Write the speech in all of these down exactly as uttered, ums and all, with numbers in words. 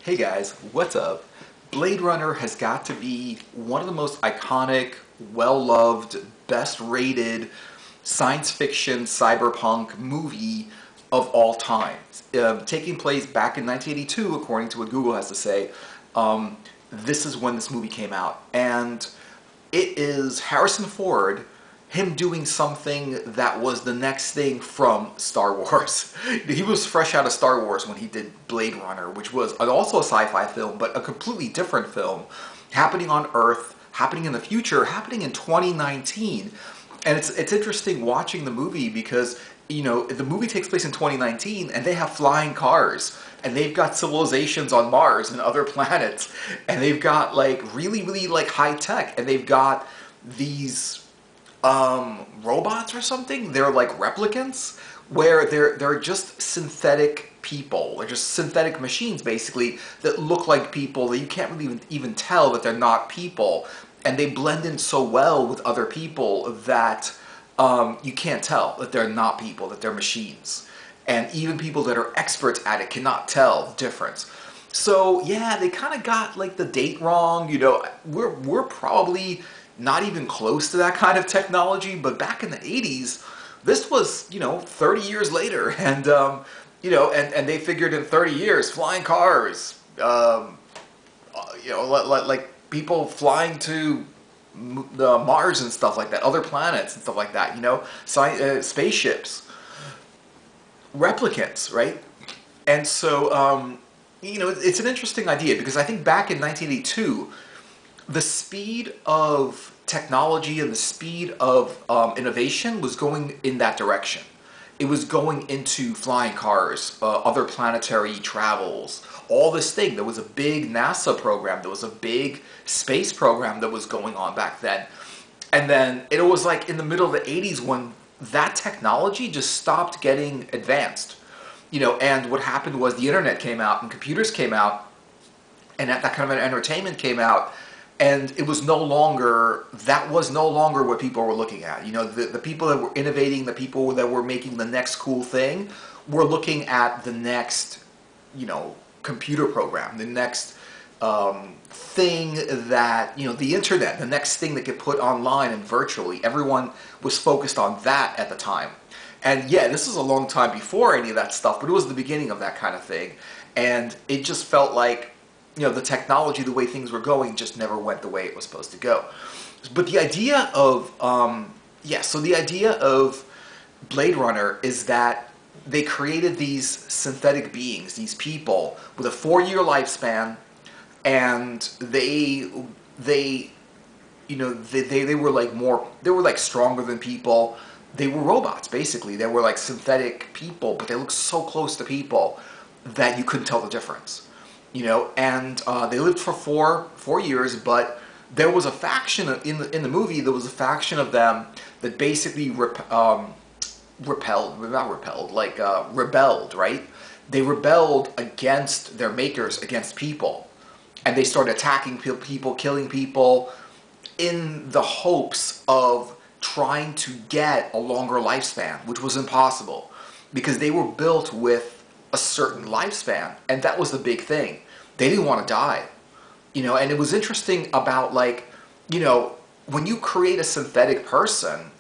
Hey guys, what's up? Blade Runner has got to be one of the most iconic, well-loved, best-rated science fiction cyberpunk movie of all time. Uh, taking place back in nineteen eighty-two, according to what Google has to say, um, this is when this movie came out. And it is Harrison Ford, him doing something that was the next thing from Star Wars. He was fresh out of Star Wars when he did Blade Runner, which was also a sci-fi film, but a completely different film, happening on Earth, happening in the future, happening in twenty nineteen. And it's it's interesting watching the movie because, you know, the movie takes place in twenty nineteen and they have flying cars and they've got civilizations on Mars and other planets, and they've got like really really like high tech, and they've got these um, robots or something. They're like replicants, where they're they're just synthetic people. They're just synthetic machines, basically, that look like people that you can't really even, even tell that they're not people, and they blend in so well with other people that um, you can't tell that they're not people, that they're machines. And even people that are experts at it cannot tell the difference. So yeah, they kind of got like the date wrong. You know, we're we're probably not even close to that kind of technology, but back in the eighties, this was, you know, thirty years later, and um, you know, and, and they figured in thirty years, flying cars, um, you know, like, like people flying to the Mars and stuff like that, other planets and stuff like that, you know, sci uh, spaceships, replicants, right? And so, um, you know, it's an interesting idea because I think back in nineteen eighty-two, the speed of technology and the speed of um, innovation was going in that direction. It was going into flying cars, uh, other planetary travels, all this thing. There was a big NASA program, there was a big space program that was going on back then. And then it was like in the middle of the eighties when that technology just stopped getting advanced. You know, and what happened was the internet came out and computers came out, and that, that kind of an entertainment came out. And it was no longer, that was no longer what people were looking at. You know, the, the people that were innovating, the people that were making the next cool thing, were looking at the next, you know, computer program, the next um, thing that, you know, the internet, the next thing that could put online and virtually. Everyone was focused on that at the time. And yeah, this is a long time before any of that stuff, but it was the beginning of that kind of thing. And it just felt like, you know, the technology, the way things were going, just never went the way it was supposed to go. But the idea of, um, yeah, so the idea of Blade Runner is that they created these synthetic beings, these people, with a four-year lifespan, and they, they, you know, they, they, they were like more, they were like stronger than people. They were robots, basically. They were like synthetic people, but they looked so close to people that you couldn't tell the difference. You know, and uh, they lived for four four years, but there was a faction in the in the movie. There was a faction of them that basically rep, um, repelled, not repelled, like uh, rebelled, right? They rebelled against their makers, against people, and they started attacking people, killing people, in the hopes of trying to get a longer lifespan, which was impossible because they were built with a certain lifespan, and that was the big thing. They didn't want to die, you know. And it was interesting about, like, you know, when you create a synthetic person,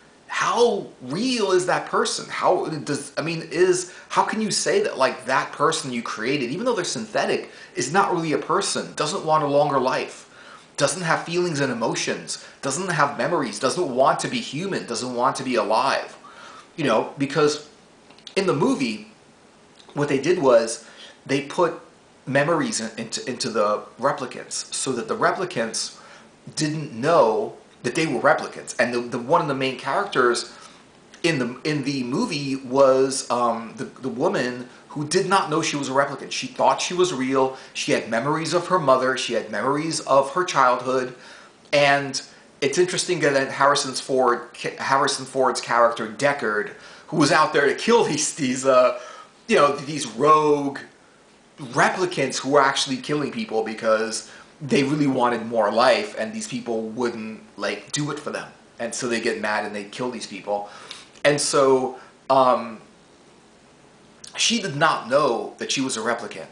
how real is that person? How does, I mean, is, how can you say that, like, that person you created, even though they're synthetic, is not really a person, doesn't want a longer life, doesn't have feelings and emotions, doesn't have memories, doesn't want to be human, doesn't want to be alive, you know? Because in the movie, what they did was they put memories into, into the replicants so that the replicants didn't know that they were replicants. And the, the one of the main characters in the in the movie was um, the, the woman who did not know she was a replicant. She thought she was real. She had memories of her mother. She had memories of her childhood. And it's interesting that Harrison's Ford, Harrison Ford's character, Deckard, who was out there to kill these, these uh, you know, these rogue replicants who were actually killing people because they really wanted more life, and these people wouldn't, like, do it for them. And so they get mad and they kill these people. And so um, she did not know that she was a replicant.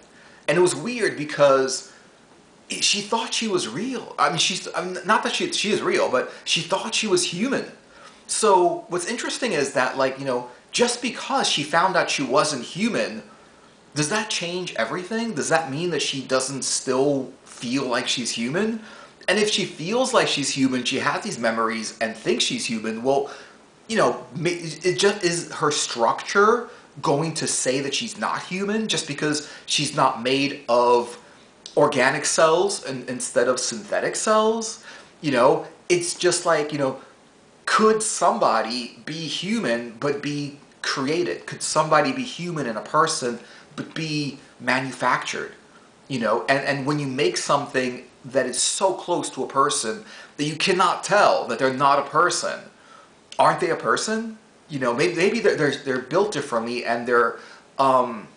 And it was weird because she thought she was real. I mean, she's I mean, not that she she is real, but she thought she was human. So what's interesting is that, like, you know, just because she found out she wasn't human, does that change everything? Does that mean that she doesn't still feel like she's human? And if she feels like she's human, she has these memories and thinks she's human, well, you know, it just is her structure going to say that she's not human just because she's not made of organic cells and, instead of synthetic cells? You know, it's just like, you know, could somebody be human but be created? Could somebody be human in a person but be manufactured? You know, and, and when you make something that is so close to a person that you cannot tell that they're not a person, aren't they a person? You know, maybe, maybe they're, they're, they're built differently and they're um,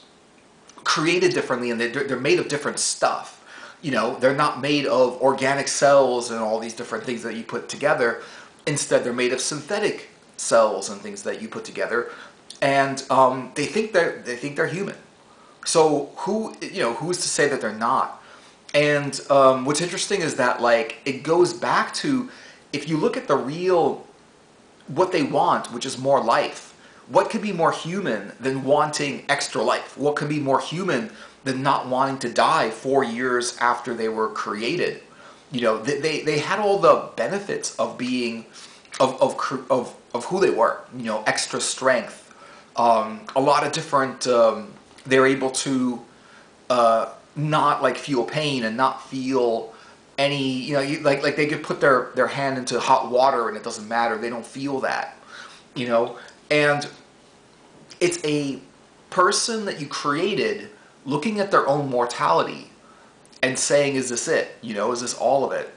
created differently and they're, they're made of different stuff. You know, they're not made of organic cells and all these different things that you put together. Instead, they're made of synthetic cells and things that you put together. And um, they think they're, they think they're human. So who, you know, who's to say that they're not? And um, what's interesting is that, like, it goes back to, if you look at the real, what they want, which is more life, what could be more human than wanting extra life? What could be more human than not wanting to die four years after they were created? You know, they, they, they had all the benefits of being, of, of, of, of who they were, you know, extra strength, um, a lot of different, um, they're able to uh, not like feel pain and not feel any, you know, you, like, like they could put their, their hand into hot water and it doesn't matter, they don't feel that, you know, and it's a person that you created looking at their own mortality and saying, is this it? You know, is this all of it?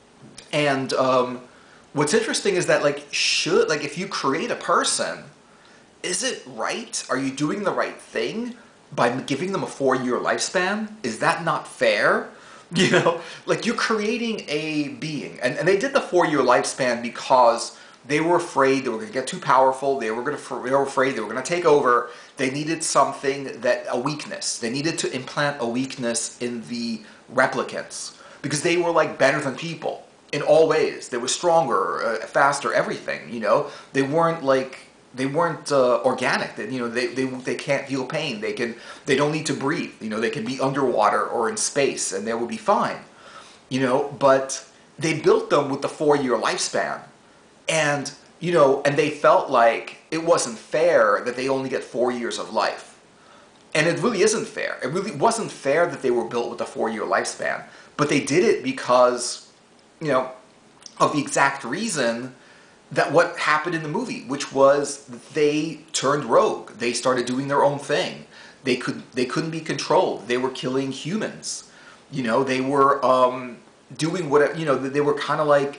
And um, what's interesting is that, like, should, like, if you create a person, is it right? Are you doing the right thing by giving them a four-year lifespan? Is that not fair? You know, like, you're creating a being. And, and they did the four-year lifespan because they were afraid they were going to get too powerful. They were going to, they were afraid they were going to take over. They needed something that, a weakness. They needed to implant a weakness in the replicants because they were, like, better than people in all ways. They were stronger, uh, faster, everything, you know. They weren't, like, they weren't uh, organic. They, you know, they, they, they can't feel pain. They can, they don't need to breathe. You know, they can be underwater or in space and they will be fine, you know, but they built them with the four-year lifespan. And, you know, and they felt like it wasn't fair that they only get four years of life. And it really isn't fair. It really wasn't fair that they were built with a four-year lifespan. But they did it because, you know, of the exact reason that what happened in the movie, which was they turned rogue. They started doing their own thing. They could, they couldn't be controlled. They were killing humans. You know, they were um, doing what, you know, they were kind of like,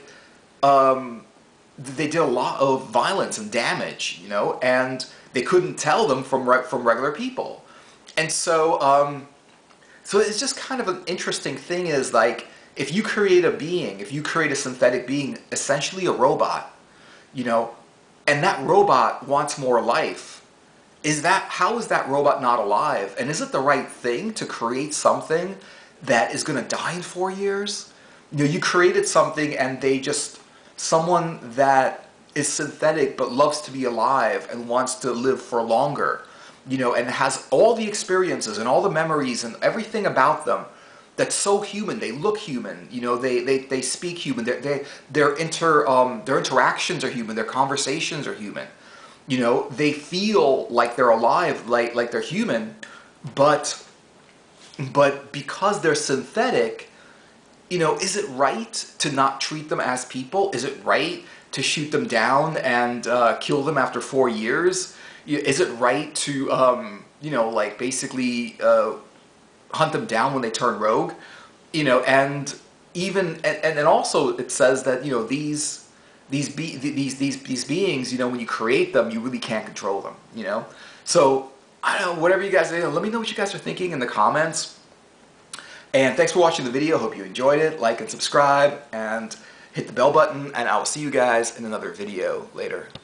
um, they did a lot of violence and damage, you know, and they couldn't tell them from, re from regular people. And so, um, so it's just kind of an interesting thing is, like, if you create a being, if you create a synthetic being, essentially a robot, you know, and that robot wants more life, is that, how is that robot not alive? And is it the right thing to create something that is going to die in four years? You know, you created something and they just, someone that is synthetic but loves to be alive and wants to live for longer, you know, and has all the experiences and all the memories and everything about them that's so human. They look human, you know, they, they, they speak human, they, they, their, inter, um, their interactions are human, their conversations are human, you know, they feel like they're alive, like, like they're human, but, but because they're synthetic, you know, is it right to not treat them as people? Is it right to shoot them down and uh, kill them after four years? Is it right to, um, you know, like, basically uh, hunt them down when they turn rogue? You know, and even, and, and also it says that, you know, these, these, be, these, these, these beings, you know, when you create them, you really can't control them, you know? So, I don't know, whatever you guys, you know, let me know what you guys are thinking in the comments. And thanks for watching the video. Hope you enjoyed it. Like and subscribe and hit the bell button, and I will see you guys in another video later.